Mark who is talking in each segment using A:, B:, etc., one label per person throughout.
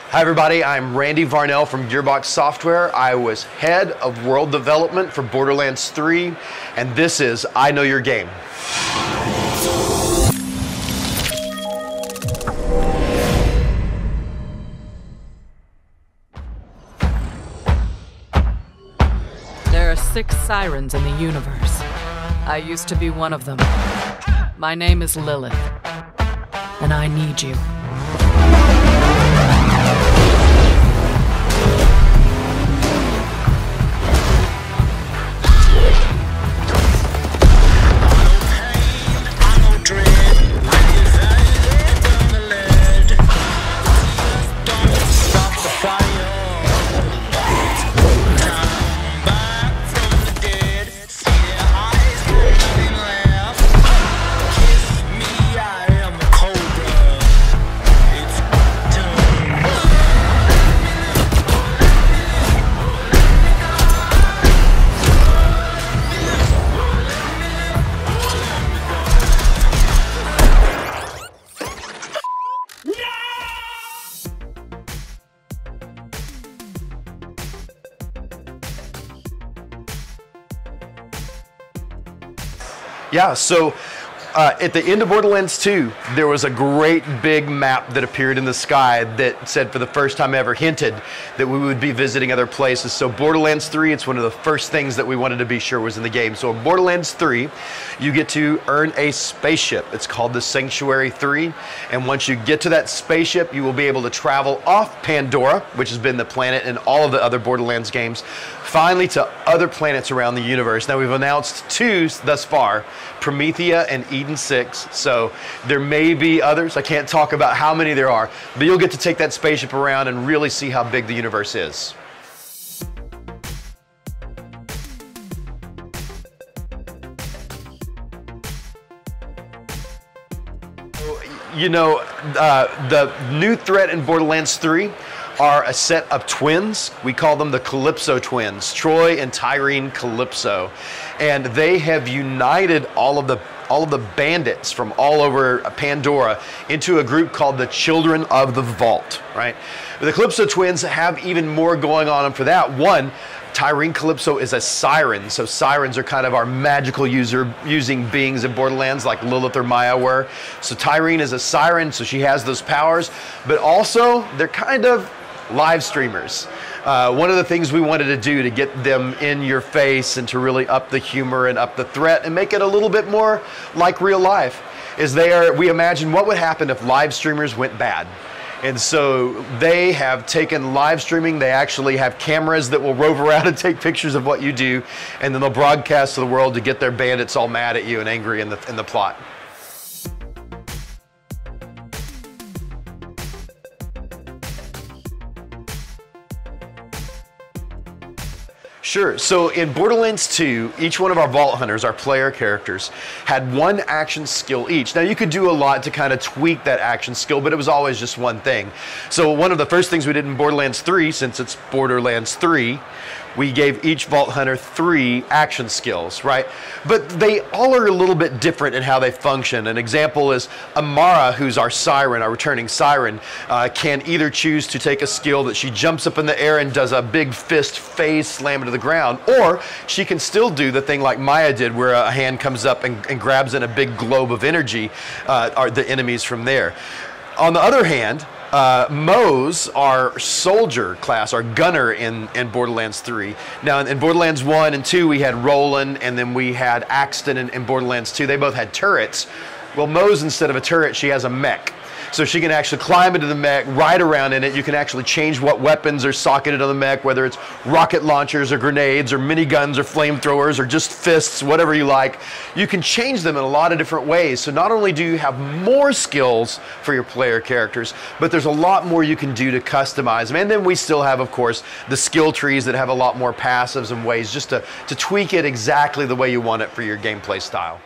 A: Hi everybody, I'm Randy Varnell from Gearbox Software. I was head of world development for Borderlands 3, and this is I Know Your Game.
B: There are 6 sirens in the universe. I used to be one of them. My name is Lilith, and I need you.
A: Yeah, so at the end of Borderlands 2, there was a great big map that appeared in the sky that said for the first time ever hinted that we would be visiting other places. So Borderlands 3, it's one of the first things that we wanted to be sure was in the game. So in Borderlands 3, you get to earn a spaceship. It's called the Sanctuary 3. And once you get to that spaceship, you will be able to travel off Pandora, which has been the planet in all of the other Borderlands games, finally to other planets around the universe. Now we've announced 2 thus far, Promethea and Eden 6. So there may be others. I can't talk about how many there are, but you'll get to take that spaceship around and really see how big the universe is. You know, the new threat in Borderlands 3 are a set of twins. We call them the Calypso twins, Troy and Tyreen Calypso. And they have united all of the bandits from all over Pandora into a group called the Children of the Vault, right? The Calypso twins have even more going on for that. One, Tyreen Calypso is a siren, so sirens are kind of our magical using beings in Borderlands like Lilith or Maya were. So Tyreen is a siren, so she has those powers, but also they're kind of live streamers. One of the things we wanted to do to get them in your face and to really up the humor and up the threat and make it a little bit more like real life is we imagine what would happen if live streamers went bad. And so they have taken live streaming. They actually have cameras that will rove around and take pictures of what you do, and then they'll broadcast to the world to get their bandits all mad at you and angry in the plot. Sure. So in Borderlands 2, each one of our Vault Hunters, our player characters, had one action skill each. Now you could do a lot to kind of tweak that action skill, but it was always just one thing. So one of the first things we did in Borderlands 3, since it's Borderlands 3, we gave each Vault Hunter 3 action skills, right? But they all are a little bit different in how they function. An example is Amara, who's our siren, our returning siren, can either choose to take a skill that she jumps up in the air and does a big fist phase slam into the ground, or she can still do the thing like Maya did where a hand comes up and grabs in a big globe of energy the enemies from there. On the other hand, Moze, our soldier class, our gunner in Borderlands 3. Now in Borderlands 1 and 2 we had Roland, and then we had Axton in Borderlands 2. They both had turrets. Well, Moze, instead of a turret, she has a mech. So she can actually climb into the mech, ride around in it. You can actually change what weapons are socketed on the mech, whether it's rocket launchers or grenades or miniguns or flamethrowers or just fists, whatever you like. You can change them in a lot of different ways. So not only do you have more skills for your player characters, but there's a lot more you can do to customize them. And then we still have, of course, the skill trees that have a lot more passives and ways just to tweak it exactly the way you want it for your gameplay style.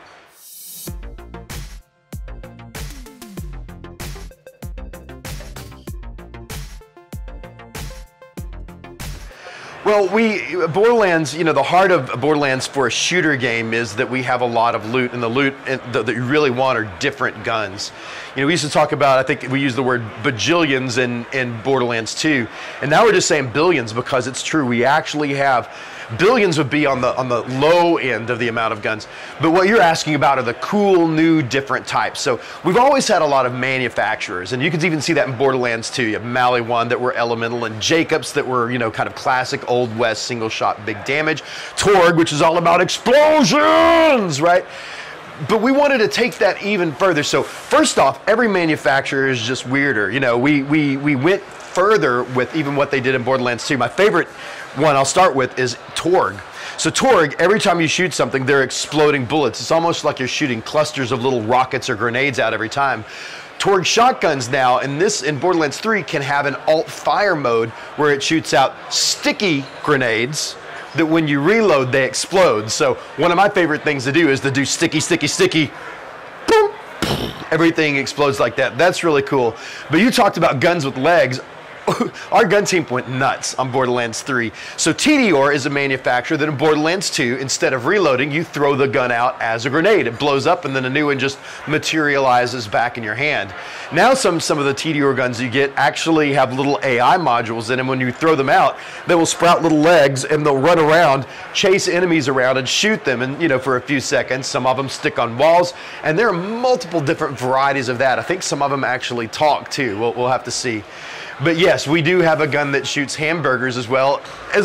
A: Well, Borderlands, you know, the heart of Borderlands for a shooter game is that we have a lot of loot, and the loot that you really want are different guns. You know, we used to talk about, I think we use the word bajillions in Borderlands 2, and now we're just saying billions because it's true. We actually have billions would be on the low end of the amount of guns. But what you're asking about are the cool, new, different types. So we've always had a lot of manufacturers, and you can even see that in Borderlands 2. You have Maliwan that were elemental, and Jacobs that were, you know, kind of classic Old West single shot, big damage. Torg, which is all about explosions, right? But we wanted to take that even further. So first off, every manufacturer is just weirder. You know, we went further with even what they did in Borderlands 2. My favorite one I'll start with is Torg. So Torg, every time you shoot something, they're exploding bullets. It's almost like you're shooting clusters of little rockets or grenades out every time. Torg shotguns now, in Borderlands 3, can have an alt fire mode where it shoots out sticky grenades that when you reload, they explode. So one of my favorite things to do is to do sticky, sticky, sticky, boom, everything explodes like that. That's really cool. But you talked about guns with legs. Our gun team went nuts on Borderlands 3. So Tediore is a manufacturer that in Borderlands 2, instead of reloading, you throw the gun out as a grenade. It blows up and then a new one just materializes back in your hand. Now some of the Tediore guns you get actually have little AI modules in them. When you throw them out, they will sprout little legs and they'll run around, chase enemies around and shoot them, and you know, for a few seconds. Some of them stick on walls, and there are multiple different varieties of that. I think some of them actually talk too. We'll have to see. But yes, we do have a gun that shoots hamburgers as well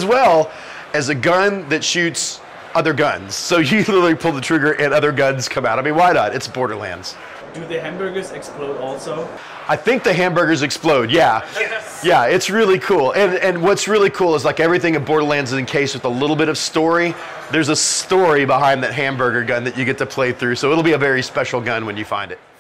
A: as a gun that shoots other guns. So you literally pull the trigger and other guns come out. I mean, why not? It's Borderlands.
C: Do the hamburgers explode also?
A: I think the hamburgers explode, yeah.
C: Yes.
A: Yeah, it's really cool. And what's really cool is like everything in Borderlands is encased with a little bit of story. There's a story behind that hamburger gun that you get to play through. So it'll be a very special gun when you find it.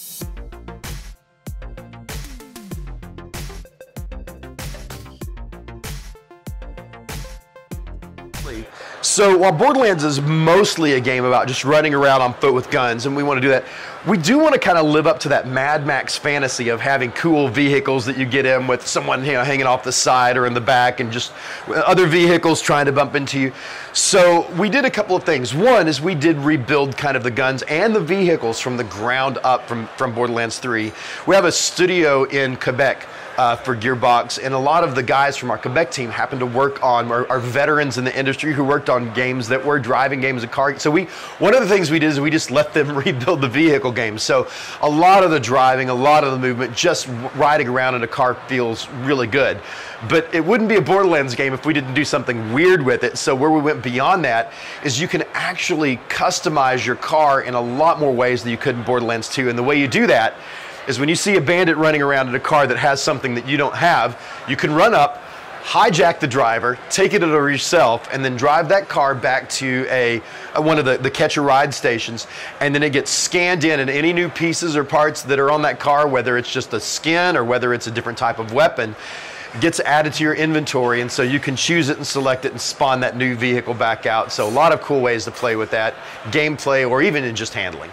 A: So while Borderlands is mostly a game about just running around on foot with guns, and we want to do that, we do want to kind of live up to that Mad Max fantasy of having cool vehicles that you get in with someone, you know, hanging off the side or in the back and just other vehicles trying to bump into you. So we did a couple of things. One is we did rebuild kind of the guns and the vehicles from the ground up from Borderlands 3. We have a studio in Quebec for Gearbox, and a lot of the guys from our Quebec team happen to work on, are veterans in the industry who worked on games that were driving games and car. So one of the things we did is we just let them rebuild the vehicle games. So a lot of the driving, a lot of the movement, just riding around in a car feels really good. But it wouldn't be a Borderlands game if we didn't do something weird with it. So where we went beyond that is you can actually customize your car in a lot more ways than you could in Borderlands 2. And the way you do that is when you see a bandit running around in a car that has something that you don't have, you can run up, hijack the driver, take it over yourself, and then drive that car back to one of the catch-a-ride stations, and then it gets scanned in, and any new pieces or parts that are on that car, whether it's just a skin or whether it's a different type of weapon, gets added to your inventory, and so you can choose it and select it and spawn that new vehicle back out. So a lot of cool ways to play with that, gameplay or even in just handling.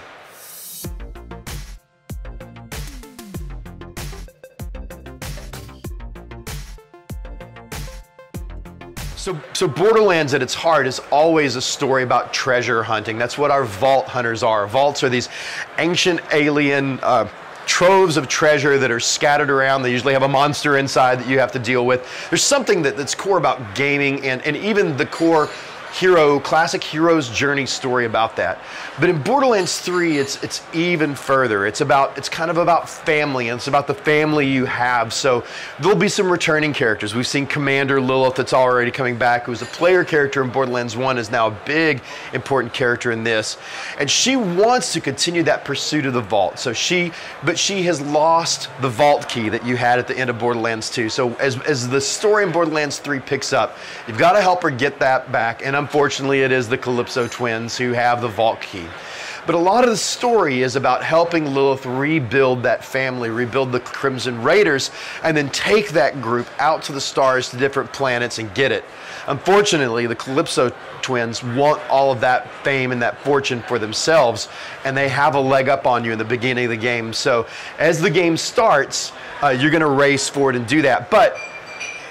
A: So Borderlands at its heart is always a story about treasure hunting. That's what our vault hunters are. Vaults are these ancient alien troves of treasure that are scattered around. They usually have a monster inside that you have to deal with. There's something that's core about gaming and even the core classic hero's journey story about that. But in Borderlands 3, it's even further. It's kind of about family, and it's about the family you have. So there'll be some returning characters. We've seen Commander Lilith that's already coming back, who's a player character in Borderlands 1, is now a big, important character in this. And she wants to continue that pursuit of the vault. But she has lost the vault key that you had at the end of Borderlands 2. So as the story in Borderlands 3 picks up, you've got to help her get that back. And unfortunately, it is the Calypso twins who have the vault key. But a lot of the story is about helping Lilith rebuild that family, rebuild the Crimson Raiders, and then take that group out to the stars, to different planets, and get it. Unfortunately, the Calypso twins want all of that fame and that fortune for themselves, and they have a leg up on you in the beginning of the game. So as the game starts, you're going to race for it and do that. But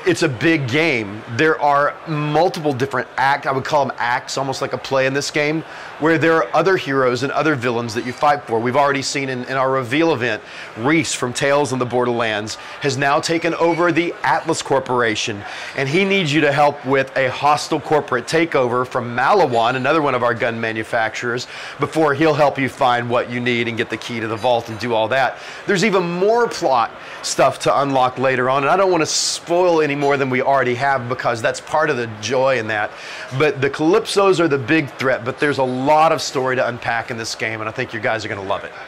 A: it's a big game. There are multiple different I would call them acts, almost like a play in this game, where there are other heroes and other villains that you fight for. We've already seen in our reveal event, Reese from Tales on the Borderlands has now taken over the Atlas Corporation, and he needs you to help with a hostile corporate takeover from Malawan, another one of our gun manufacturers, before he'll help you find what you need and get the key to the vault and do all that. There's even more plot stuff to unlock later on, and I don't want to spoil any more than we already have because that's part of the joy in that. But the Calypsos are the big threat, but there's a lot of story to unpack in this game, and I think you guys are going to love it.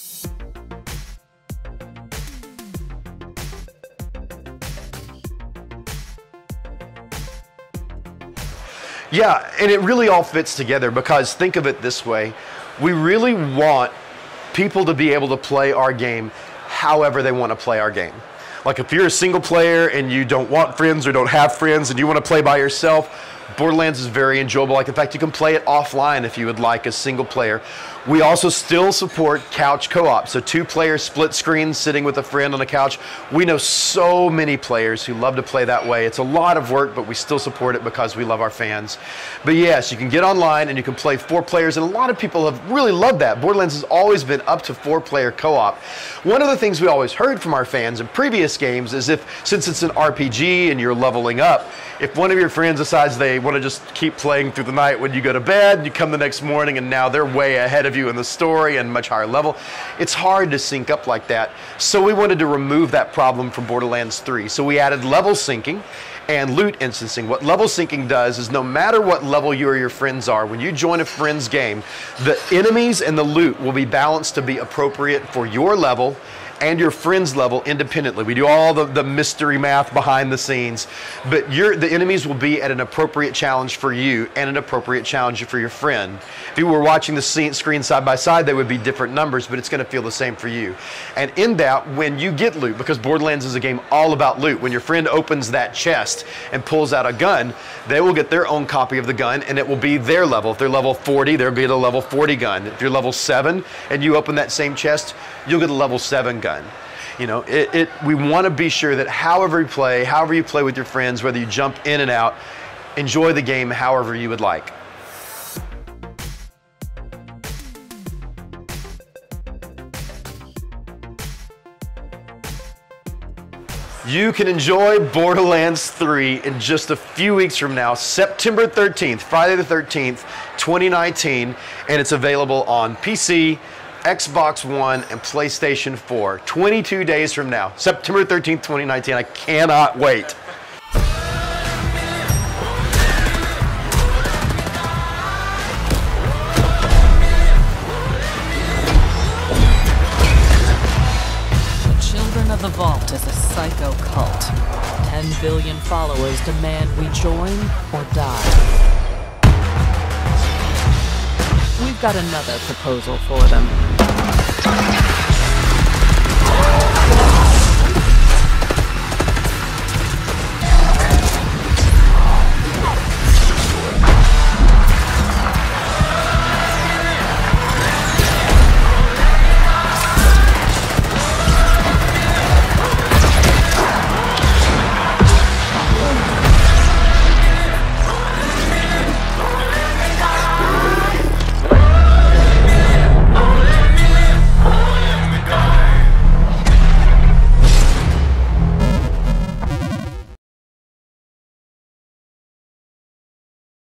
A: Yeah, and it really all fits together because think of it this way. We really want people to be able to play our game however they want to play our game. Like if you're a single player and you don't want friends or don't have friends and you want to play by yourself, Borderlands is very enjoyable. Like in fact, you can play it offline if you would like as single player. We also still support couch co-op, so 2-player split screen sitting with a friend on the couch. We know so many players who love to play that way. It's a lot of work, but we still support it because we love our fans. But yes, you can get online and you can play 4 players, and a lot of people have really loved that. Borderlands has always been up to 4-player co-op. One of the things we always heard from our fans in previous games is since it's an RPG and you're leveling up, if one of your friends decides they want to just keep playing through the night when you go to bed, you come the next morning and now they're way ahead of you in the story and much higher level, it's hard to sync up like that. So we wanted to remove that problem from Borderlands 3. So we added level syncing and loot instancing. What level syncing does is no matter what level you or your friends are, when you join a friend's game, the enemies and the loot will be balanced to be appropriate for your level and your friend's level independently. We do all the mystery math behind the scenes, but the enemies will be at an appropriate challenge for you and an appropriate challenge for your friend. If you were watching the screen side by side, they would be different numbers, but it's going to feel the same for you. And in that, when you get loot, because Borderlands is a game all about loot, when your friend opens that chest and pulls out a gun, they will get their own copy of the gun and it will be their level. If they're level 40, they'll get a level 40 gun. If you're level 7 and you open that same chest, you'll get a level 7 gun. You know, we want to be sure that however you play with your friends, whether you jump in and out, enjoy the game however you would like. You can enjoy Borderlands 3 in just a few weeks from now, September 13th, Friday the 13th, 2019, and it's available on PC, Xbox One, and PlayStation 4. 22 days from now, September 13th, 2019. I cannot wait.
B: The Vault is a psycho cult. 10 billion followers demand we join or die. We've got another proposal for them.